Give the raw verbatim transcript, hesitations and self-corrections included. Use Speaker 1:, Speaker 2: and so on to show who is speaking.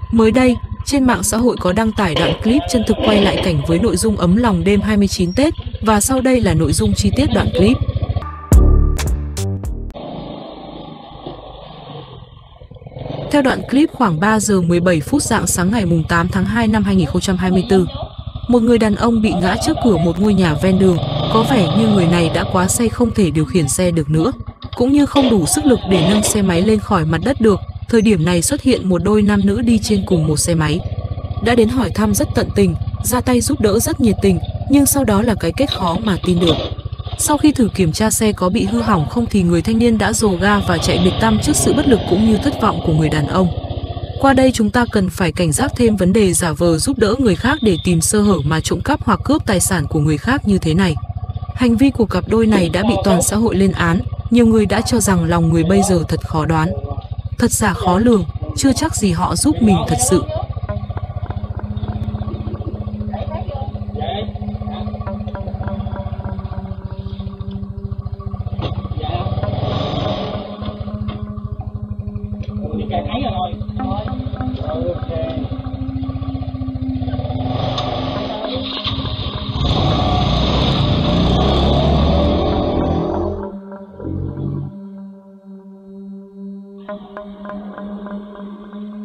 Speaker 1: Mới đây, trên mạng xã hội có đăng tải đoạn clip chân thực quay lại cảnh với nội dung ấm lòng đêm hai mươi chín Tết, và sau đây là nội dung chi tiết đoạn clip. Theo đoạn clip, khoảng ba giờ mười bảy phút rạng sáng ngày tám tháng hai năm hai nghìn không trăm hai mươi tư, một người đàn ông bị ngã trước cửa một ngôi nhà ven đường. Có vẻ như người này đã quá say không thể điều khiển xe được nữa, cũng như không đủ sức lực để nâng xe máy lên khỏi mặt đất được. Thời điểm này xuất hiện một đôi nam nữ đi trên cùng một xe máy. Đã đến hỏi thăm rất tận tình, ra tay giúp đỡ rất nhiệt tình, nhưng sau đó là cái kết khó mà tin được. Sau khi thử kiểm tra xe có bị hư hỏng không thì người thanh niên đã dồ ga và chạy biệt tăm trước sự bất lực cũng như thất vọng của người đàn ông. Qua đây chúng ta cần phải cảnh giác thêm vấn đề giả vờ giúp đỡ người khác để tìm sơ hở mà trộm cắp hoặc cướp tài sản của người khác như thế này. Hành vi của cặp đôi này đã bị toàn xã hội lên án, nhiều người đã cho rằng lòng người bây giờ thật khó đoán, thật giả khó lường, chưa chắc gì họ giúp mình thật sự.
Speaker 2: Thank you.